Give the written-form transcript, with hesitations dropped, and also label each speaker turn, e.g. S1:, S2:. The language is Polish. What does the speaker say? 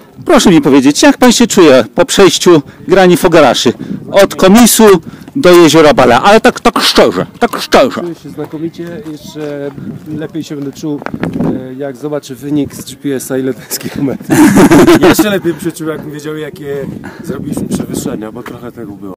S1: Proszę mi powiedzieć, jak pan się czuje po przejściu Grani Fogaraszy? Od Komisu do Jeziora Bala, ale tak szczerze, tak szczerze.
S2: Czuję się znakomicie, jeszcze lepiej się będę czuł, jak zobaczę wynik z GPS-a, ile to jest kilometrów. Jeszcze lepiej przeczuł, jakbym wiedział, jakie zrobiliśmy przewyższenia, bo trochę tego było.